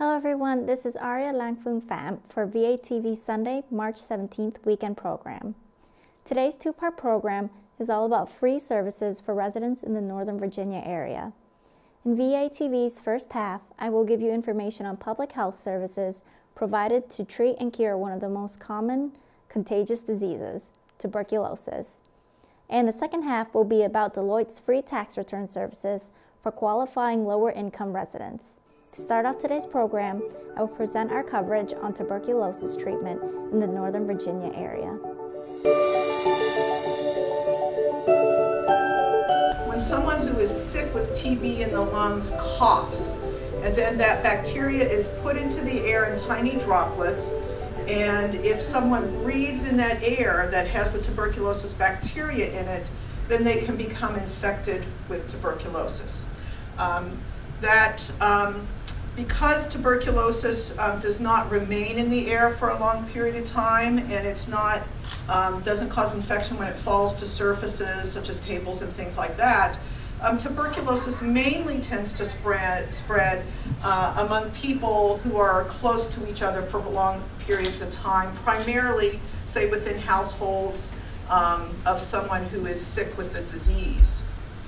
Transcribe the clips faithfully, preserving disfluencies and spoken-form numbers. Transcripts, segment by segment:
Hello everyone, this is Aria Langfung Pham for V A T V Sunday, March seventeenth weekend program. Today's two-part program is all about free services for residents in the Northern Virginia area. In V A T V's first half, I will give you information on public health services provided to treat and cure one of the most common contagious diseases, tuberculosis. And the second half will be about Deloitte's free tax return services for qualifying lower-income residents. To start off today's program, I will present our coverage on tuberculosis treatment in the Northern Virginia area. When someone who is sick with T B in the lungs coughs, and then that bacteria is put into the air in tiny droplets, and if someone breathes in that air that has the tuberculosis bacteria in it, then they can become infected with tuberculosis. Um, that um, Because tuberculosis um, does not remain in the air for a long period of time, and it's not um, doesn't cause infection when it falls to surfaces such as tables and things like that, um, tuberculosis mainly tends to spread spread uh, among people who are close to each other for long periods of time, primarily, say, within households um, of someone who is sick with the disease.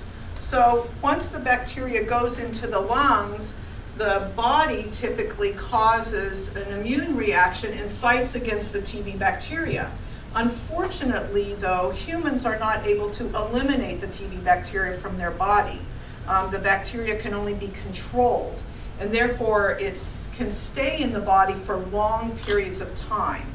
So once the bacteria goes into the lungs, the body typically causes an immune reaction and fights against the T B bacteria. Unfortunately, though, humans are not able to eliminate the T B bacteria from their body. Um, the bacteria can only be controlled, and therefore it can stay in the body for long periods of time.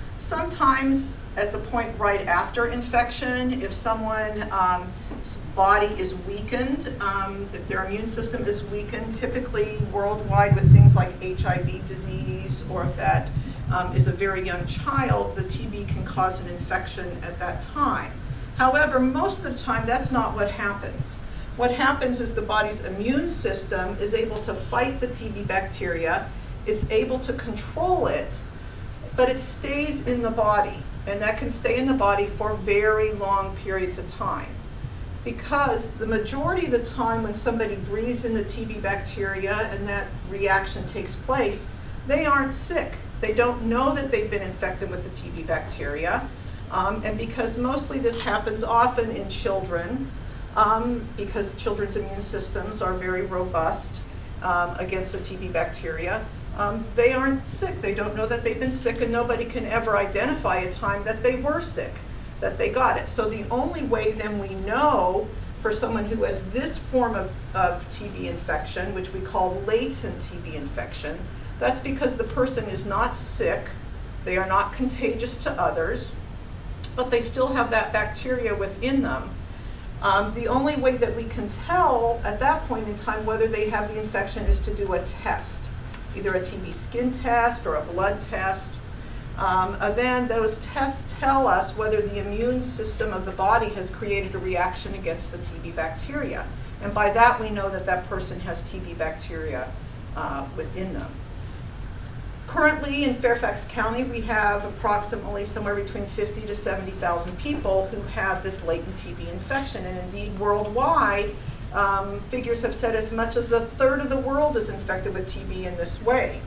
Sometimes at the point right after infection, if someone's um, body is weakened, um, if their immune system is weakened, typically worldwide with things like H I V disease, or if that um, is a very young child, the T B can cause an infection at that time. However, most of the time that's not what happens. What happens is the body's immune system is able to fight the T B bacteria, it's able to control it, but it stays in the body. And that can stay in the body for very long periods of time. Because the majority of the time when somebody breathes in the T B bacteria and that reaction takes place, they aren't sick. They don't know that they've been infected with the T B bacteria. Um, and because mostly this happens often in children, um, because children's immune systems are very robust um, against the T B bacteria, Um, they aren't sick. They don't know that they've been sick, and nobody can ever identify a time that they were sick, that they got it. So the only way then we know for someone who has this form of, of T B infection, which we call latent T B infection, that's because the person is not sick, they are not contagious to others, but they still have that bacteria within them. Um, the only way that we can tell at that point in time whether they have the infection is to do a test. Either a T B skin test or a blood test. Um, and then those tests tell us whether the immune system of the body has created a reaction against the T B bacteria. And by that we know that that person has T B bacteria uh, within them. Currently in Fairfax County we have approximately somewhere between fifty to seventy thousand people who have this latent T B infection, and indeed worldwide Um, figures have said as much as a third of the world is infected with T B in this way.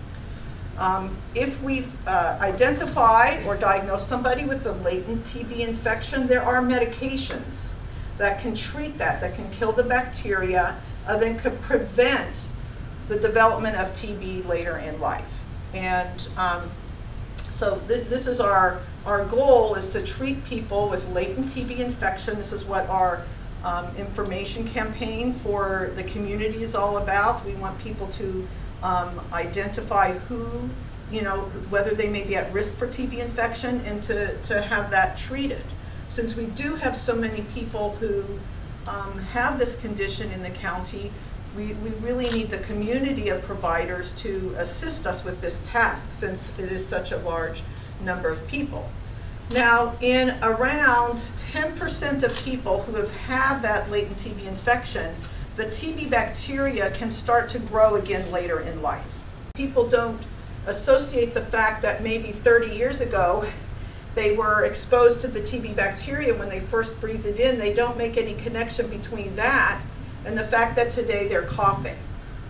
Um, if we uh, identify or diagnose somebody with a latent T B infection, there are medications that can treat that, that can kill the bacteria, and then could prevent the development of T B later in life. And um, so this, this is our, our goal, is to treat people with latent T B infection. This is what our Um, information campaign for the community is all about. We want people to um, identify who, you know, whether they may be at risk for T B infection, and to, to have that treated. Since we do have so many people who um, have this condition in the county, we, we really need the community of providers to assist us with this task, since it is such a large number of people. Now, in around ten percent of people who have had that latent T B infection, the T B bacteria can start to grow again later in life. People don't associate the fact that maybe thirty years ago they were exposed to the T B bacteria when they first breathed it in. They don't make any connection between that and the fact that today they're coughing.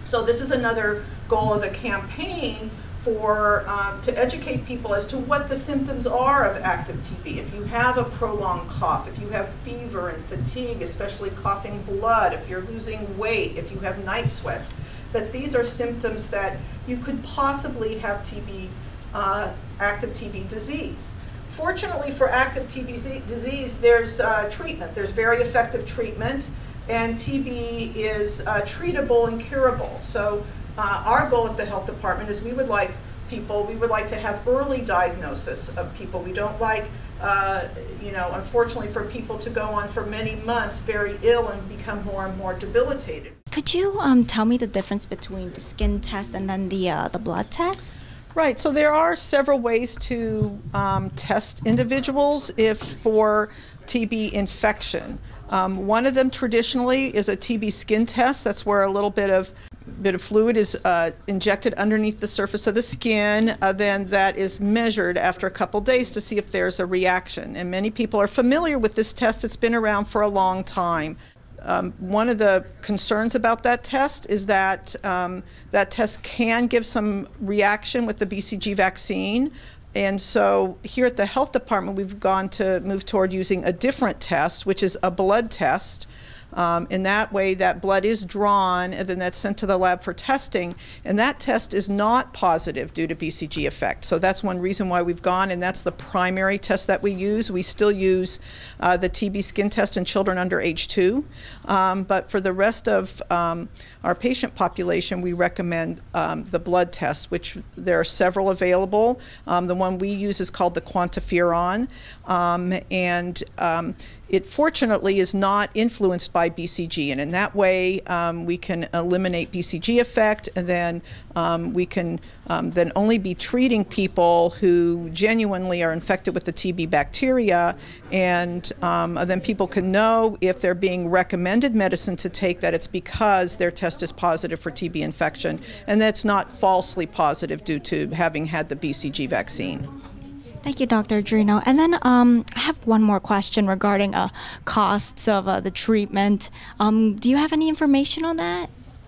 So this is another goal of the campaign for um, to educate people as to what the symptoms are of active T B. If you have a prolonged cough, if you have fever and fatigue, especially coughing blood, if you're losing weight, if you have night sweats, that these are symptoms that you could possibly have T B, uh, active T B disease. Fortunately for active T B disease, there's uh, treatment. There's very effective treatment, and T B is uh, treatable and curable. So uh, our goal at the health department is we would like people, we would like to have early diagnosis of people. We don't like, uh, you know, unfortunately for people to go on for many months very ill and become more and more debilitated. Could you um, tell me the difference between the skin test and then the, uh, the blood test? Right, so there are several ways to um, test individuals if for T B infection. Um, one of them traditionally is a T B skin test. That's where a little bit of bit of fluid is uh, injected underneath the surface of the skin, uh, then that is measured after a couple days to see if there's a reaction. And many people are familiar with this test. It's been around for a long time. Um, one of the concerns about that test is that um, that test can give some reaction with the B C G vaccine. And so here at the health department, we've gone to move toward using a different test, which is a blood test. Um, in that way, that blood is drawn and then that's sent to the lab for testing. And that test is not positive due to B C G effect. So that's one reason why we've gone, and that's the primary test that we use. We still use uh, the T B skin test in children under age two. Um, but for the rest of um, our patient population, we recommend um, the blood test, which there are several available. Um, the one we use is called the QuantiFERON. Um, and um, It fortunately is not influenced by B C G, and in that way um, we can eliminate B C G effect, and then um, we can um, then only be treating people who genuinely are infected with the T B bacteria, and, um, and then people can know if they're being recommended medicine to take that it's because their test is positive for T B infection, and that's not falsely positive due to having had the B C G vaccine. Thank you, Doctor Drino. And then um, I have one more question regarding uh, costs of uh, the treatment. Um, do you have any information on that?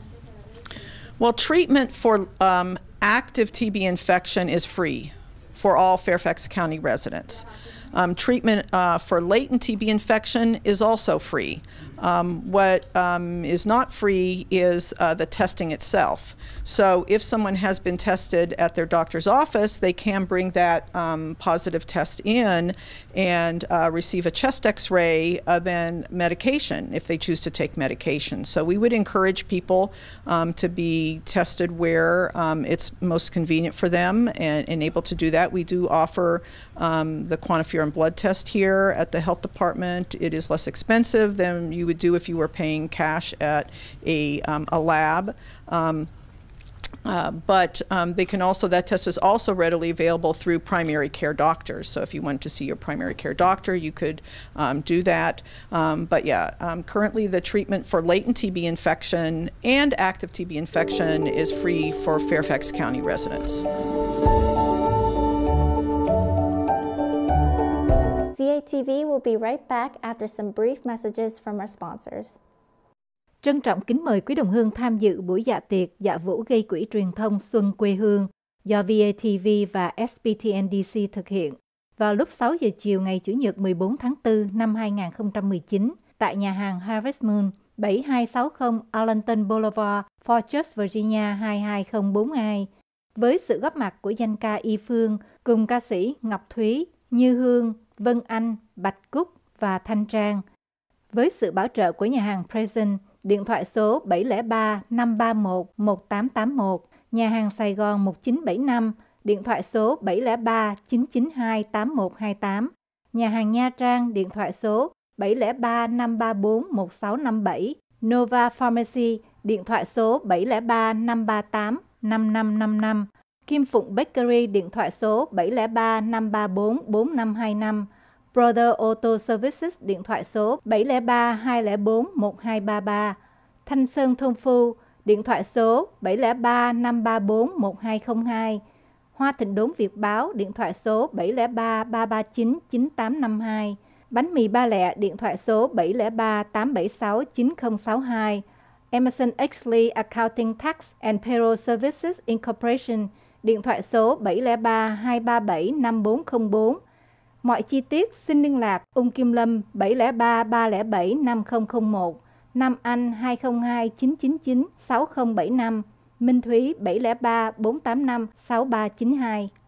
Well, treatment for um, active T B infection is free for all Fairfax County residents. Um, treatment uh, for latent T B infection is also free. Um, what um, is not free is uh, the testing itself. So if someone has been tested at their doctor's office, they can bring that um, positive test in and uh, receive a chest x-ray, uh, then medication if they choose to take medication. So we would encourage people um, to be tested where um, it's most convenient for them and, and able to do that. We do offer um, the QuantiFERON blood test here at the health department. It is less expensive than you would do if you were paying cash at a, um, a lab. Um, Uh, but um, they can also, that test is also readily available through primary care doctors. So if you went to see your primary care doctor, you could um, do that. Um, but yeah, um, currently the treatment for latent T B infection and active T B infection is free for Fairfax County residents. V A T V will be right back after some brief messages from our sponsors. Trân trọng kính mời quý đồng hương tham dự buổi dạ tiệc dạ vũ gây quỹ truyền thông Xuân Quê Hương do V A T V và S P T N D C thực hiện vào lúc sáu giờ chiều ngày Chủ nhật mười bốn tháng tư năm hai nghìn không trăm mười chín tại nhà hàng Harvest Moon, bảy hai sáu không Arlington Boulevard, Fort Church, Virginia hai hai không bốn hai, với sự góp mặt của danh ca Y Phương cùng ca sĩ Ngọc Thúy, Như Hương, Vân Anh, Bạch Cúc và Thanh Trang. Với sự bảo trợ của nhà hàng Present, điện thoại số bảy không ba năm ba một một tám tám một, nhà hàng Sài Gòn một chín bảy năm, điện thoại số bảy không ba chín chín hai tám một hai tám, nhà hàng Nha Trang, điện thoại số bảy không ba năm ba bốn một sáu năm bảy, Nova Pharmacy, điện thoại số bảy không ba năm ba tám năm năm năm năm, Kim Phụng Bakery, điện thoại số bảy không ba năm ba bốn bốn năm hai năm, Brother Auto Services, điện thoại số bảy không ba hai không bốn một hai ba ba, Thanh Sơn Thôn Phu, điện thoại số bảy không ba năm ba bốn một hai không hai, Hoa Thịnh Đốn Việt Báo, điện thoại số bảy không ba ba ba chín chín tám năm hai, Bánh mì Ba Lẹ, điện thoại số bảy không ba tám bảy sáu chín không sáu hai, Emerson Ashley Accounting Tax and Payroll Services Incorporation, điện thoại số bảy không ba hai ba bảy năm bốn không bốn. Mọi chi tiết xin liên lạc Ung Kim Lâm bảy không ba ba không bảy năm không không một, Nam Anh hai không hai chín chín chín sáu không bảy năm, Minh Thúy bảy không ba bốn tám năm sáu ba chín hai.